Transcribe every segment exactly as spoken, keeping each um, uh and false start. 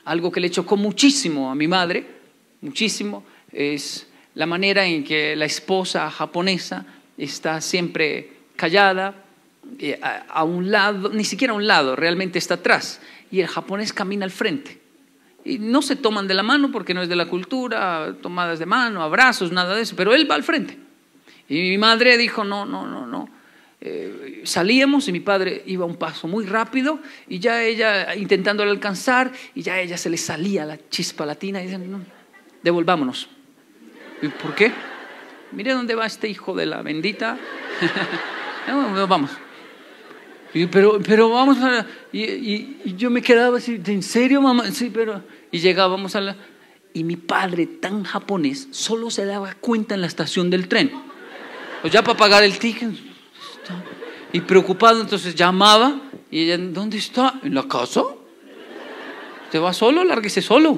Algo que le chocó muchísimo a mi madre, muchísimo, es la manera en que la esposa japonesa está siempre callada, eh, a, a un lado, ni siquiera a un lado, realmente está atrás, y el japonés camina al frente. Y no se toman de la mano porque no es de la cultura, tomadas de mano, abrazos, nada de eso, pero él va al frente. Y mi madre dijo, no, no, no, no. Eh, salíamos y mi padre iba un paso muy rápido y ya ella intentándole alcanzar y ya a ella se le salía la chispa latina y dicen, no, devolvámonos. ¿Y por qué? Mire dónde va este hijo de la bendita. No, no, vamos. Y, pero, pero vamos a... Y, y, y yo me quedaba así, ¿en serio, mamá? Sí, pero... Y llegábamos a la... Y mi padre, tan japonés, solo se daba cuenta en la estación del tren. Pues ya para pagar el ticket. Y preocupado, entonces llamaba. Y ella, ¿dónde está? ¿En la casa? ¿Usted va solo? Lárguese solo.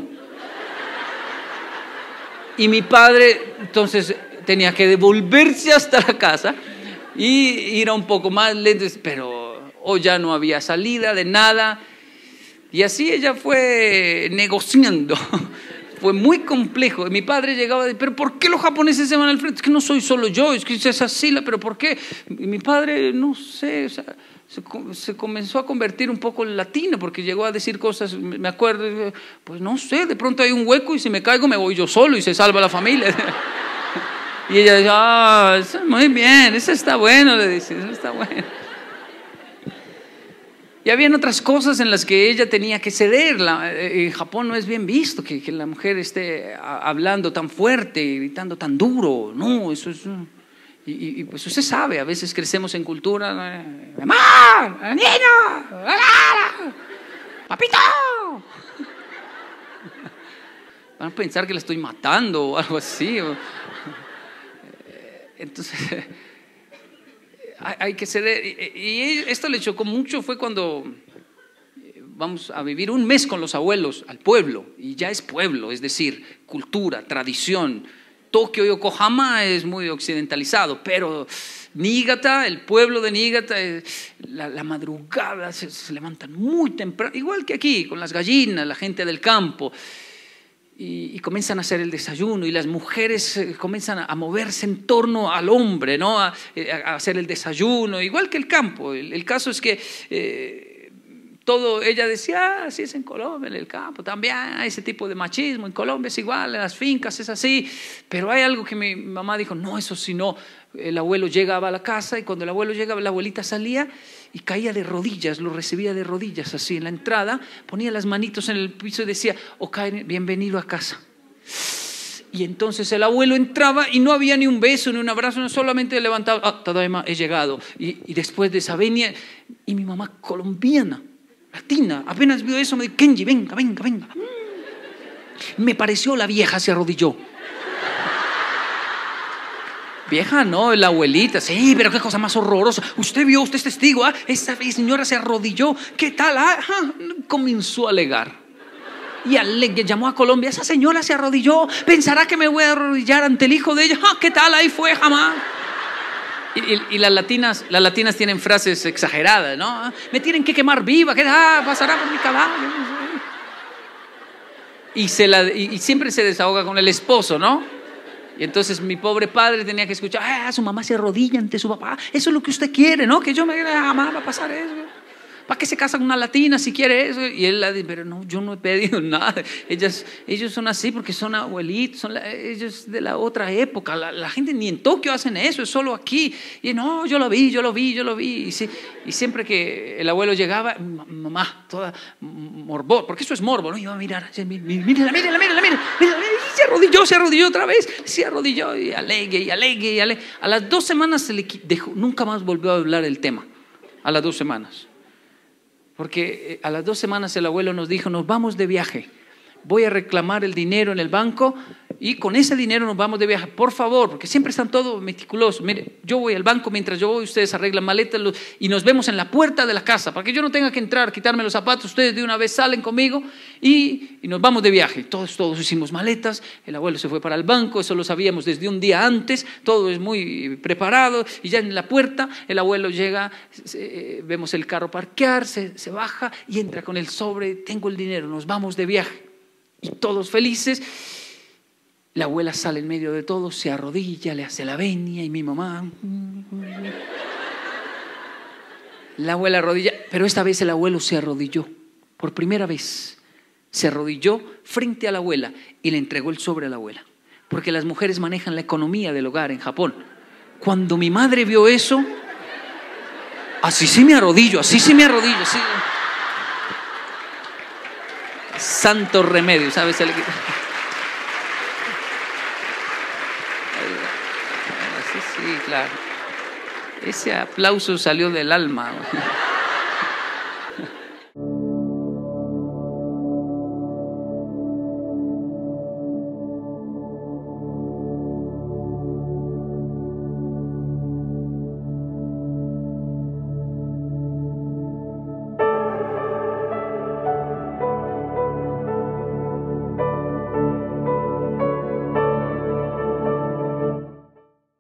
Y mi padre, entonces, tenía que devolverse hasta la casa y ir a un poco más lento, pero o ya no había salida de nada. Y así ella fue negociando. Fue muy complejo. Mi padre llegaba a decir, pero ¿por qué los japoneses se van al frente? Es que no soy solo yo, es que es así, pero ¿por qué? Y mi padre, no sé, o sea, se, se comenzó a convertir un poco en latino, porque llegó a decir cosas, me acuerdo, pues no sé, de pronto hay un hueco y si me caigo me voy yo solo y se salva la familia. Y ella dice, ah, muy bien, eso está bueno, le dice, eso está bueno. Y habían otras cosas en las que ella tenía que ceder. La, en Japón no es bien visto que, que la mujer esté hablando tan fuerte, gritando tan duro. No, eso es... Y, y pues usted sabe, a veces crecemos en cultura. ¡Mamá! ¡Niño! ¡Papito! Van a pensar que la estoy matando o algo así. Entonces... hay que ceder, y esto le chocó mucho. Fue cuando vamos a vivir un mes con los abuelos al pueblo, y ya es pueblo, es decir, cultura, tradición. Tokio y Yokohama es muy occidentalizado, pero Niigata, el pueblo de Niigata, la, la madrugada se, se levantan muy temprano, igual que aquí, con las gallinas, la gente del campo. Y, y comienzan a hacer el desayuno, y las mujeres eh, comienzan a, a moverse en torno al hombre, ¿no? A, a hacer el desayuno, igual que el campo. El, el caso es que eh, todo, ella decía, ah, así es en Colombia, en el campo también hay ese tipo de machismo, en Colombia es igual, en las fincas es así. Pero hay algo que mi mamá dijo, no, eso sí no. El abuelo llegaba a la casa, y cuando el abuelo llegaba, la abuelita salía y caía de rodillas, lo recibía de rodillas así en la entrada, ponía las manitos en el piso y decía, Okae, bienvenido a casa. Y entonces el abuelo entraba y no había ni un beso ni un abrazo, no, solamente levantaba, ah, tadaima, he llegado. Y, y después de esa venía, y mi mamá colombiana, latina, apenas vio eso, me dijo, Kenji, venga, venga, venga. Me pareció la vieja, se arrodilló. Vieja no, la abuelita, sí, pero qué cosa más horrorosa. Usted vio, usted es testigo, ¿ah? Esa señora se arrodilló, ¿qué tal? ¿Ah? Comenzó a alegar. Y aleg- llamó a Colombia, esa señora se arrodilló, pensará que me voy a arrodillar ante el hijo de ella. ¿Ah? ¿Qué tal? Ahí fue, jamás. Y, y, y las latinas, las latinas tienen frases exageradas, ¿no? Me tienen que quemar viva, ¿qué tal? Pasará por mi caballo. Y, se la, y, y siempre se desahoga con el esposo, ¿no? Y entonces mi pobre padre tenía que escuchar, ah, su mamá se arrodilla ante su papá, eso es lo que usted quiere, ¿no? Que yo me jamás va a pasar eso. ¿Para qué se casa con una latina si quiere eso? Y él la dice, pero no, yo no he pedido nada. Ellas, ellos son así porque son abuelitos, son la, ellos de la otra época. La, la gente ni en Tokio hacen eso, es solo aquí. Y no, yo lo vi, yo lo vi, yo lo vi. Y, sí, y siempre que el abuelo llegaba, mamá, toda morbo, porque eso es morbo, ¿no? Iba a mirar, mírala, mírala, mírala, mírala, mírala. Y se arrodilló, se arrodilló otra vez, se arrodilló y alegue, y alegue, y alegue. A las dos semanas se le dejó, nunca más volvió a hablar el tema. A las dos semanas. Porque a las dos semanas el abuelo nos dijo, nos vamos de viaje, voy a reclamar el dinero en el banco y con ese dinero nos vamos de viaje, por favor, porque siempre están todos meticulosos. Mire, yo voy al banco, mientras yo voy, ustedes arreglan maletas y nos vemos en la puerta de la casa, para que yo no tenga que entrar, quitarme los zapatos, ustedes de una vez salen conmigo y, y nos vamos de viaje. Todos, todos hicimos maletas, el abuelo se fue para el banco, eso lo sabíamos desde un día antes, todo es muy preparado, y ya en la puerta el abuelo llega, se, vemos el carro parquear, se, se baja y entra con el sobre, tengo el dinero, nos vamos de viaje. Y todos felices. La abuela sale en medio de todo, se arrodilla, le hace la venia y mi mamá. La abuela arrodilla, pero esta vez el abuelo se arrodilló. Por primera vez se arrodilló frente a la abuela y le entregó el sobre a la abuela. Porque las mujeres manejan la economía del hogar en Japón. Cuando mi madre vio eso, así sí me arrodillo, así sí me arrodillo. Así. Santo remedio, ¿sabes? El... Sí, sí, claro. Ese aplauso salió del alma.